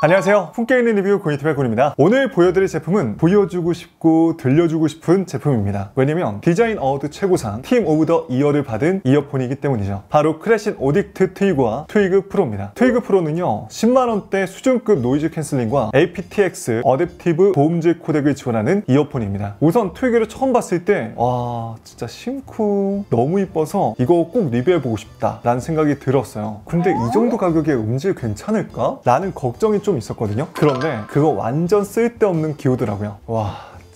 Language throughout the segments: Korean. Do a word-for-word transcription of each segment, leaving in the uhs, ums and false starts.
안녕하세요. 품격 있는 리뷰 고이티의 곤입니다. 오늘 보여드릴 제품은 보여주고 싶고 들려주고 싶은 제품입니다. 왜냐면 디자인 어워드 최고상 팀 오브 더 이어를 받은 이어폰이기 때문이죠. 바로 크레신 오딕트 트위그와 트위그 프로입니다. 트위그 프로는요 십만 원대 수준급 노이즈 캔슬링과 에이피티엑스 어댑티브 보음질 코덱을 지원하는 이어폰입니다. 우선 트위그를 처음 봤을 때 와 진짜 심쿵 너무 이뻐서 이거 꼭 리뷰해보고 싶다 라는 생각이 들었어요. 근데 이 정도 가격에 음질 괜찮을까? 라는 걱정이 좀 있었거든요. 그런데 그거 완전 쓸데없는 기호더라고요. 와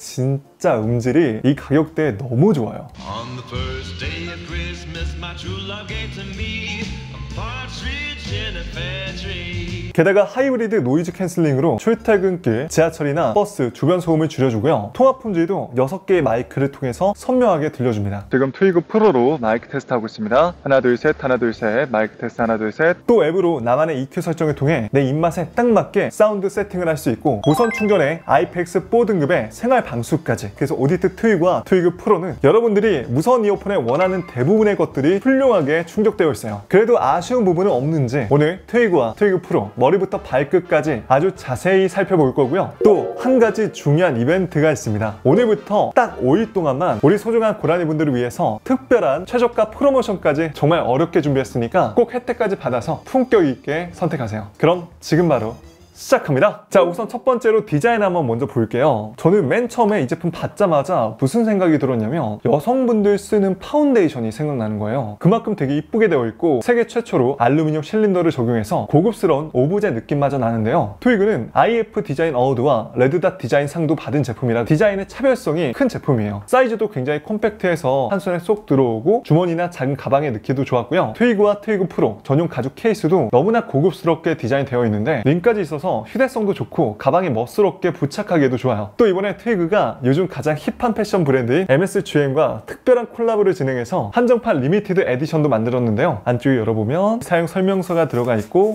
진짜 음질이 이 가격대에 너무 좋아요. On the first day of Christmas, my true love gave to me a partridge in a pear tree. 게다가 하이브리드 노이즈 캔슬링으로 출퇴근길, 지하철이나 버스 주변 소음을 줄여주고요. 통합 품질도 여섯 개의 마이크를 통해서 선명하게 들려줍니다. 지금 트위그 프로로 마이크 테스트하고 있습니다. 하나 둘 셋 하나 둘 셋 마이크 테스트 하나 둘 셋. 또 앱으로 나만의 이큐 설정을 통해 내 입맛에 딱 맞게 사운드 세팅을 할 수 있고 무선 충전에 아이피엑스 사 등급의 생활 방수까지. 그래서 오디트 트위그와 트위그 프로는 여러분들이 무선 이어폰에 원하는 대부분의 것들이 훌륭하게 충족되어 있어요. 그래도 아쉬운 부분은 없는지 오늘 트위그와 트위그 프로 머리부터 발끝까지 아주 자세히 살펴볼 거고요. 또 한 가지 중요한 이벤트가 있습니다. 오늘부터 딱 오 일 동안만 우리 소중한 고라니 분들을 위해서 특별한 최저가 프로모션까지 정말 어렵게 준비했으니까 꼭 혜택까지 받아서 품격 있게 선택하세요. 그럼 지금 바로 시작합니다. 자, 우선 첫 번째로 디자인 한번 먼저 볼게요. 저는 맨 처음에 이 제품 받자마자 무슨 생각이 들었냐면 여성분들 쓰는 파운데이션이 생각나는 거예요. 그만큼 되게 이쁘게 되어 있고 세계 최초로 알루미늄 실린더를 적용해서 고급스러운 오브제 느낌마저 나는데요. 트위그는 아이에프 디자인 어워드와 레드닷 디자인 상도 받은 제품이라 디자인의 차별성이 큰 제품이에요. 사이즈도 굉장히 콤팩트해서 한 손에 쏙 들어오고 주머니나 작은 가방에 넣기도 좋았고요. 트위그와 트위그 프로 전용 가죽 케이스도 너무나 고급스럽게 디자인되어 있는데 링까지 있어서 휴대성도 좋고 가방에 멋스럽게 부착하기에도 좋아요. 또 이번에 트위그가 요즘 가장 힙한 패션 브랜드인 엠에스지엠과 특별한 콜라보를 진행해서 한정판 리미티드 에디션도 만들었는데요. 안쪽에 열어보면 사용 설명서가 들어가 있고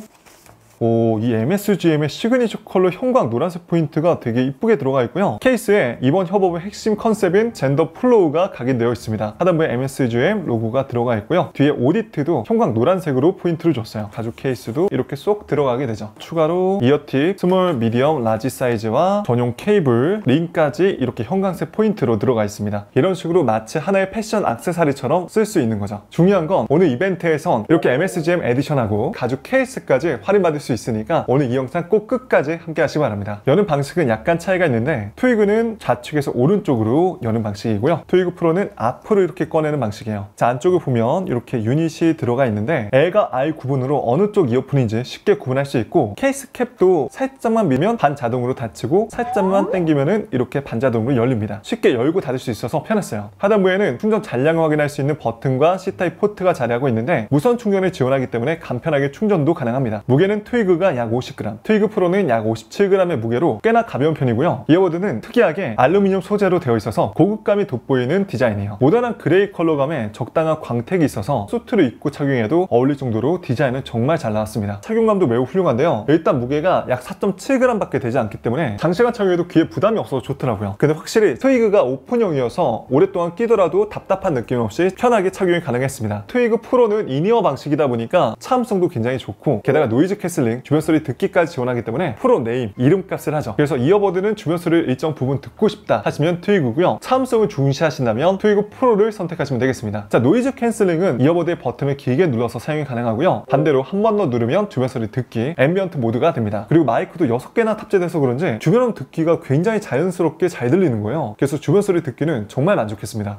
오, 이 엠에스지엠의 시그니처 컬러 형광 노란색 포인트가 되게 이쁘게 들어가 있고요. 케이스에 이번 협업의 핵심 컨셉인 젠더 플로우가 각인되어 있습니다. 하단부에 엠에스지엠 로고가 들어가 있고요. 뒤에 오디트도 형광 노란색으로 포인트를 줬어요. 가죽 케이스도 이렇게 쏙 들어가게 되죠. 추가로 이어팁, 스몰, 미디엄, 라지 사이즈와 전용 케이블, 링까지 이렇게 형광색 포인트로 들어가 있습니다. 이런 식으로 마치 하나의 패션 액세서리처럼 쓸 수 있는 거죠. 중요한 건 오늘 이벤트에선 이렇게 엠에스지엠 에디션하고 가죽 케이스까지 할인받을 수 있으니까 오늘 이 영상 꼭 끝까지 함께 하시기 바랍니다. 여는 방식은 약간 차이가 있는데 트위그는 좌측에서 오른쪽으로 여는 방식이고요. 트위그 프로는 앞으로 이렇게 꺼내는 방식이에요. 자, 안쪽을 보면 이렇게 유닛이 들어가 있는데 L과 R 구분으로 어느 쪽 이어폰인지 쉽게 구분할 수 있고 케이스 캡도 살짝만 밀면 반자동으로 닫히고 살짝만 당기면은 이렇게 반자동으로 열립니다. 쉽게 열고 닫을 수 있어서 편했어요. 하단부에는 충전 잔량을 확인할 수 있는 버튼과 C타입 포트가 자리하고 있는데 무선 충전을 지원하기 때문에 간편하게 충전도 가능합니다. 무게는 트위그가 약 오십 그램, 트위그 프로는 약 오십칠 그램의 무게로 꽤나 가벼운 편이고요. 이어워드는 특이하게 알루미늄 소재로 되어 있어서 고급감이 돋보이는 디자인이에요. 모던한 그레이 컬러감에 적당한 광택이 있어서 수트를 입고 착용해도 어울릴 정도로 디자인은 정말 잘 나왔습니다. 착용감도 매우 훌륭한데요. 일단 무게가 약 사 점 칠 그램 밖에 되지 않기 때문에 장시간 착용해도 귀에 부담이 없어서 좋더라고요. 근데 확실히 트위그가 오픈형이어서 오랫동안 끼더라도 답답한 느낌 없이 편하게 착용이 가능했습니다. 트위그 프로는 인이어 방식이다 보니까 차음성도 굉장히 좋고 게다가 노이즈 캔슬링 주변 소리 듣기까지 지원하기 때문에 프로 네임, 이름값을 하죠. 그래서 이어버드는 주변 소리를 일정 부분 듣고 싶다 하시면 트위그고요. 차음성을 중시하신다면 트위그 프로를 선택하시면 되겠습니다. 자, 노이즈 캔슬링은 이어버드의 버튼을 길게 눌러서 사용이 가능하고요. 반대로 한 번 더 누르면 주변 소리 듣기, 앰비언트 모드가 됩니다. 그리고 마이크도 여섯 개나 탑재돼서 그런지 주변음 듣기가 굉장히 자연스럽게 잘 들리는 거예요. 그래서 주변 소리 듣기는 정말 만족했습니다.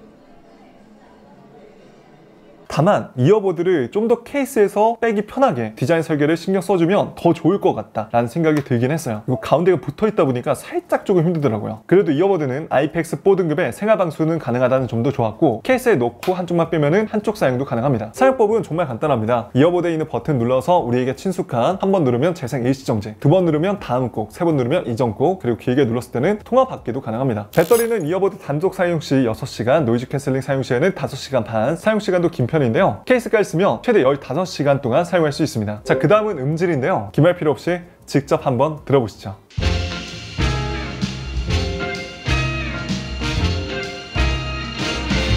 다만 이어버드를 좀 더 케이스에서 빼기 편하게 디자인 설계를 신경 써주면 더 좋을 것 같다 라는 생각이 들긴 했어요. 그리고 가운데가 붙어있다 보니까 살짝 조금 힘들더라고요. 그래도 이어버드는 아이피엑스 사 등급의 생활 방수는 가능하다는 점도 좋았고 케이스에 넣고 한쪽만 빼면은 한쪽 사용도 가능합니다. 사용법은 정말 간단합니다. 이어버드에 있는 버튼 눌러서 우리에게 친숙한 한 번 누르면 재생 일시정지, 두 번 누르면 다음 곡, 세 번 누르면 이전 곡, 그리고 길게 눌렀을 때는 통화 받기도 가능합니다. 배터리는 이어버드 단독 사용 시 여섯 시간, 노이즈 캔슬링 사용 시에는 다섯 시간 반, 사용 시간도 긴 편인데요. 케이스까지 쓰면 최대 열다섯 시간 동안 사용할 수 있습니다. 자, 그 다음은 음질인데요. 기말 필요 없이 직접 한번 들어보시죠.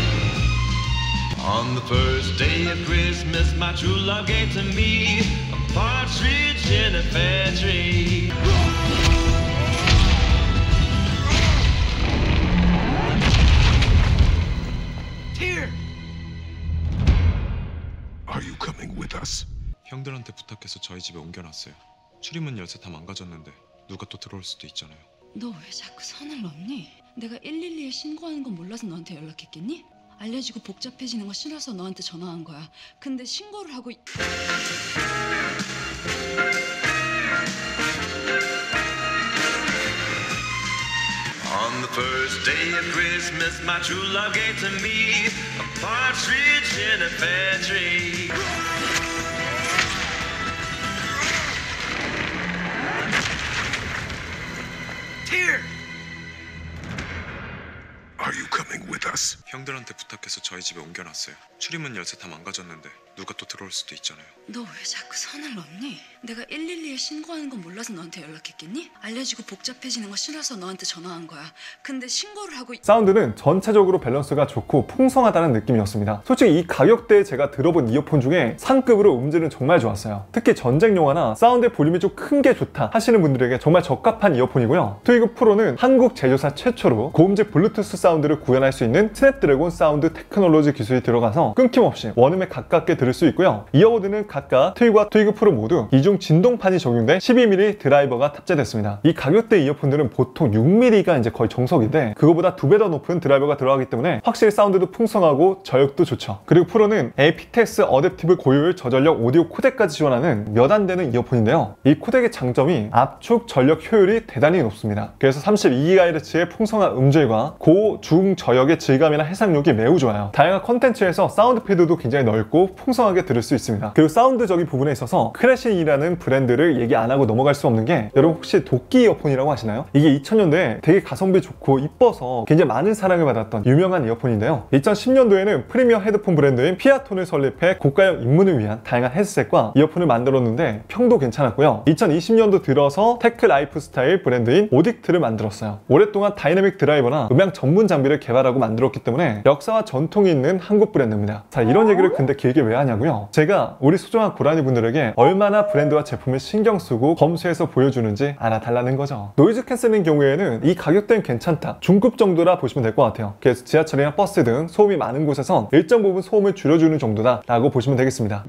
On the first day of Christmas, my true love gave to me a Partridge in a pear tree. Here. Are you coming with us? 형들한테 부탁해서 저희 집에 옮겨놨어요. 출입문 열쇠 다 망가졌는데 누가 또 들어올 수도 있잖아요. 너 왜 자꾸 선을 넘니? 내가 일일이에 신고하는 건 몰라서 너한테 연락했겠니? 알려지고 복잡해지는 거 싫어서 너한테 전화한 거야. 근데 신고를 하고 On the first day of Christmas, my true love gave to me a partridge in a pear tree. Here. Are you coming with us? 형들한테 부탁해서 저희 집에 옮겨놨어요. 출입문 열쇠 다 망가졌는데 누가 또 들어올 수도 있잖아요. 너 왜 자꾸 선을 넘니? 내가 일일이에 신고하는 건 몰라서 너한테 연락했겠니? 알려지고 복잡해지는 거 싫어서 너한테 전화한 거야. 근데 신고를 하고 사운드는 전체적으로 밸런스가 좋고 풍성하다는 느낌이었습니다. 솔직히 이 가격대에 제가 들어본 이어폰 중에 상급으로 음질은 정말 좋았어요. 특히 전쟁 영화나 사운드의 볼륨이 좀 큰 게 좋다 하시는 분들에게 정말 적합한 이어폰이고요. 트위그 프로는 한국 제조사 최초로 고음질 블루투스 사운드를 구현할 수 있는 스냅드래곤 사운드 테크놀로지 기술이 들어가서 끊김없이 원음에 가깝게 들을 수 있고요. 이어보드는 각각 트위그와 트위그 프로 모두 이중 진동판이 적용된 십이 밀리미터 드라이버가 탑재됐습니다. 이 가격대 이어폰들은 보통 육 밀리미터가 이제 거의 정석인데 그거보다 두 배 더 높은 드라이버가 들어가기 때문에 확실히 사운드도 풍성하고 저역도 좋죠. 그리고 프로는 에이피텍스 어댑티브 고효율 저전력 오디오 코덱까지 지원하는 몇 안 되는 이어폰인데요. 이 코덱의 장점이 압축 전력 효율이 대단히 높습니다. 그래서 삼십이 기가헤르츠의 풍성한 음질과 고, 중, 저역의 질감이나 해상력이 매우 좋아요. 다양한 컨텐츠에서 사운드 패드도 굉장히 넓고 풍성하게 들을 수 있습니다. 그리고 사운드적인 부분에 있어서 크래신이라는 브랜드를 얘기 안 하고 넘어갈 수 없는 게, 여러분 혹시 도끼 이어폰이라고 아시나요? 이게 이천 년도에 되게 가성비 좋고 이뻐서 굉장히 많은 사랑을 받았던 유명한 이어폰인데요. 이천십 년도에는 프리미어 헤드폰 브랜드인 피아톤을 설립해 고가형 입문을 위한 다양한 헤드셋과 이어폰을 만들었는데 평도 괜찮았고요. 이천이십 년도 들어서 테크 라이프 스타일 브랜드인 오딕트를 만들었어요. 오랫동안 다이내믹 드라이버나 음향 전문 장비를 개발하고 만들었기 때문에 역사와 전통이 있는 한국 브랜드입니다. 자, 이런 얘기를 근데 길게 왜 하냐고요? 제가 우리 소중한 고라니 분들에게 얼마나 브랜드와 제품을 신경 쓰고 검수해서 보여주는지 알아달라는 거죠. 노이즈 캔슬링 경우에는 이 가격대는 괜찮다, 중급 정도라 보시면 될 것 같아요. 그래서 지하철이나 버스 등 소음이 많은 곳에선 일정 부분 소음을 줄여주는 정도다 라고 보시면 되겠습니다.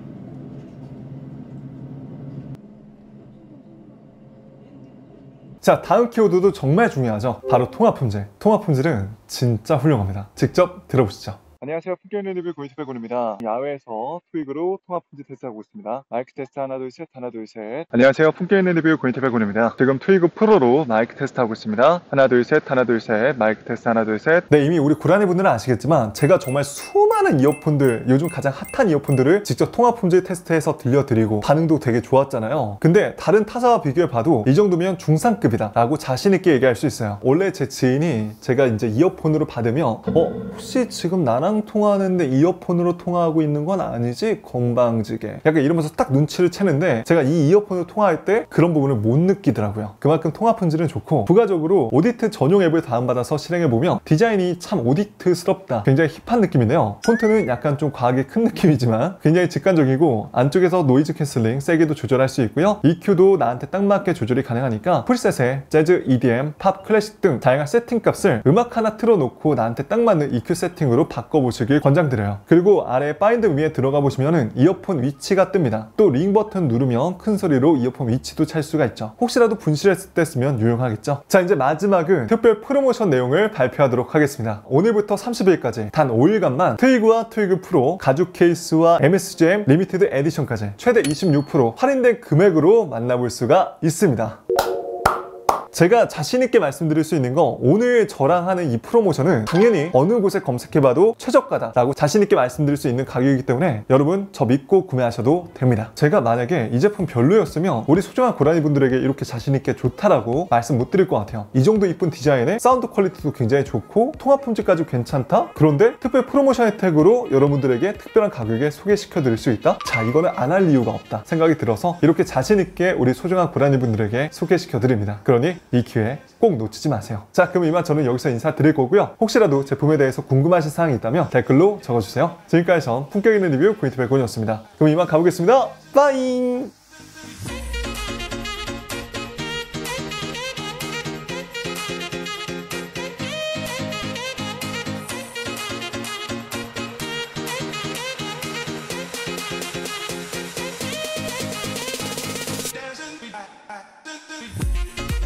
자, 다음 키워드도 정말 중요하죠. 바로 통합 품질. 통합 품질은 진짜 훌륭합니다. 직접 들어보시죠. 안녕하세요. 품격 리뷰 고인트백군입니다. 야외에서 트위그로 통합 품질 테스트하고 있습니다. 마이크 테스트 하나 둘 셋, 하나 둘 셋. 안녕하세요. 품격 리뷰 고인트백군입니다. 지금 트위그 프로로 마이크 테스트하고 있습니다. 하나 둘 셋, 하나 둘 셋. 마이크 테스트 하나 둘 셋. 네, 이미 우리 고라니 분들은 아시겠지만 제가 정말 수많은 이어폰들, 요즘 가장 핫한 이어폰들을 직접 통합 품질 테스트해서 들려드리고 반응도 되게 좋았잖아요. 근데 다른 타사와 비교해봐도 이 정도면 중상급이다 라고 자신있게 얘기할 수 있어요. 원래 제 지인이 제가 이제 이어폰으로 받으면 어? 혹시 지금 나랑 통화하는데 이어폰으로 통화하고 있는 건 아니지? 건방지게 약간 이러면서 딱 눈치를 채는데, 제가 이 이어폰으로 통화할 때 그런 부분을 못 느끼더라고요. 그만큼 통화 품질은 좋고, 부가적으로 오딕트 전용 앱을 다운받아서 실행해보면 디자인이 참 오딕트스럽다, 굉장히 힙한 느낌인데요. 폰트는 약간 좀 과하게 큰 느낌이지만 굉장히 직관적이고, 안쪽에서 노이즈 캔슬링 세게도 조절할 수 있고요. 이큐도 나한테 딱 맞게 조절이 가능하니까 프리셋에 재즈, 이디엠, 팝, 클래식 등 다양한 세팅 값을 음악 하나 틀어놓고 나한테 딱 맞는 이큐 세팅으로 바꿔 보시길 권장드려요. 그리고 아래 파인드 위에 들어가 보시면은 이어폰 위치가 뜹니다. 또 링 버튼 누르면 큰 소리로 이어폰 위치도 찰 수가 있죠. 혹시라도 분실했을 때 쓰면 유용하겠죠. 자, 이제 마지막은 특별 프로모션 내용을 발표하도록 하겠습니다. 오늘부터 삼십 일까지 단 오 일간만 트위그와 트위그 프로 가죽 케이스와 엠에스지엠 리미티드 에디션까지 최대 이십육 퍼센트 할인된 금액으로 만나볼 수가 있습니다. 제가 자신있게 말씀드릴 수 있는 건, 오늘 저랑 하는 이 프로모션은 당연히 어느 곳에 검색해봐도 최저가다 라고 자신있게 말씀드릴 수 있는 가격이기 때문에 여러분 저 믿고 구매하셔도 됩니다. 제가 만약에 이 제품 별로였으면 우리 소중한 고라니 분들에게 이렇게 자신있게 좋다라고 말씀 못 드릴 것 같아요. 이 정도 이쁜 디자인에 사운드 퀄리티도 굉장히 좋고 통합 품질까지 괜찮다? 그런데 특별 프로모션 혜택으로 여러분들에게 특별한 가격에 소개시켜 드릴 수 있다? 자, 이거는 안 할 이유가 없다 생각이 들어서 이렇게 자신있게 우리 소중한 고라니 분들에게 소개시켜 드립니다. 그러니 이 기회 꼭 놓치지 마세요. 자, 그럼 이만 저는 여기서 인사드릴 거고요. 혹시라도 제품에 대해서 궁금하신 사항이 있다면 댓글로 적어주세요. 지금까지 전 품격 있는 리뷰 고인트백군이었습니다. 그럼 이만 가보겠습니다. 빠잉.